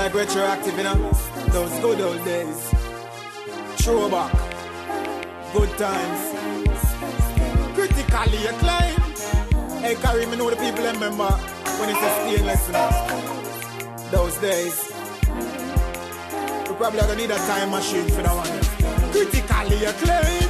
like retroactive, you know. Those good old days. Throwback. Good times. Critically acclaimed. Hey, Carrie, me know the people remember when it's a stainless, you know. Those days. We probably gonna need a time machine for that one. Critically acclaimed.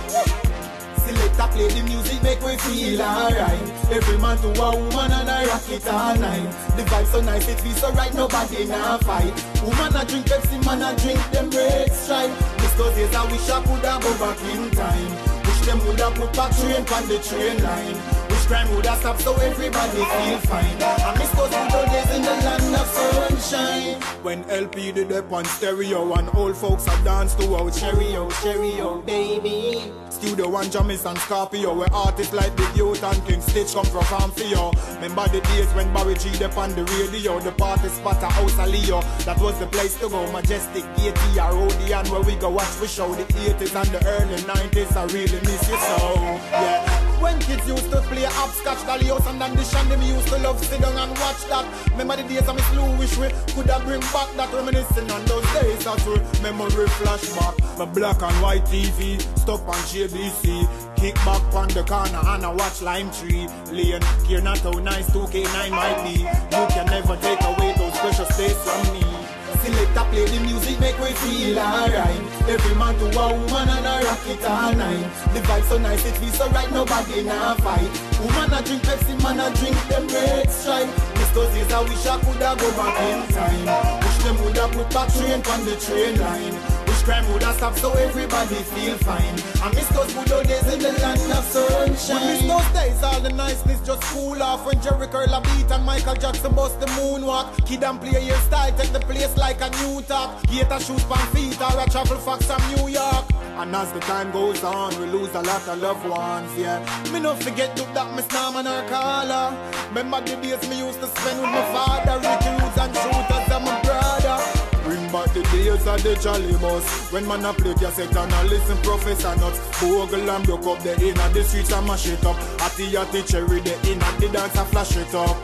Selector play the music, make we feel alright. Every man to a woman and I rock it all night. The vibe so nice, it feels so right, nobody na fight. Woman a drink Pepsi, man a drink them red stripe. This those days I wish I could have go back in time. Wish them would have put back train on the train line. Wish crime would have stopped so everybody feel fine. I miss those good old days in the land of sunshine. When LP did up on stereo and old folks a dance to out stereo, stereo, baby. Studio One, Jamis and Scorpio, where artists like Big Youth and King Stitch come from farm for you. Remember the days when Barry G up on the radio, the party spot a house of Leo. That was the place to go, Majestic, ATR, Odeon, where we go watch we show. The 80s and the early 90s, I really miss you so, yeah. When kids used to play hopscotch, Dalios and then the shandy, me used to love sit down and watch that. Remember the days of Miss Lou, wish we could have bring back that reminiscing on those days. That's where memory flashback. My black and white TV, stuck on JBC. Kick back on the corner and I watch Lime Tree Lane. Care not how nice 2K9 might be. You can never take away those precious days from me. Selector play the music, make we feel alright. Every man to a woman and I rock it all night. The vibe so nice, it feels so right, nobody na fight. Woman a drink Pepsi, man a drink them red stripe. This those days I wish I could have go back in time. Wish them would have put back train on the train line. Wish crime would have stopped so everybody feel fine. I miss those good old days in the land of sunshine. We miss those days, all the niceness just cool off. When Jerry Curl a beat and Michael Jackson bust the moonwalk. Kid and play your style, take the place like a new top. Gator shoes pan feet or a travel fox from New York. And as the time goes on, we lose a lot of loved ones, yeah. Me no forget to that Miss Norman or Carla. Remember the days me used to spend with my father. Ricky Roots and Shooters and my brother. Bring back the days of the jolly bus. When man a play cassette and a listen Professor Nuts. Bogle and broke up the inner the streets and mash it up. Atty cherry the inner the dance and flash it up.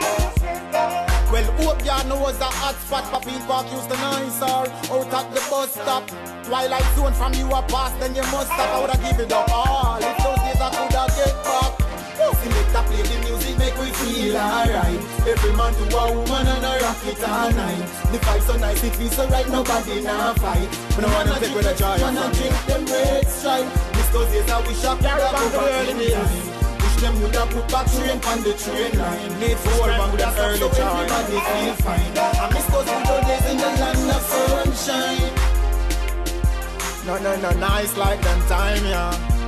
Well, hope ya know was a hot spot. Papi Park used to nice or out at the bus stop. Twilight zone from you a pass, then you must stop. I woulda give it up all. If those days I coulda get back. Selector play the music, make we feel alright. Every man to a woman and I rock it all night. The vibe so nice, it feels so right, nobody na fight. But I wanna take with a joy, wanna drink them red stripe. This those days I wish I coulda go back in time. Them would have put back train on the train line. Need for all bang with early so everybody feel fine. I miss those good old days in the land of sunshine. No, nice like them time, yeah.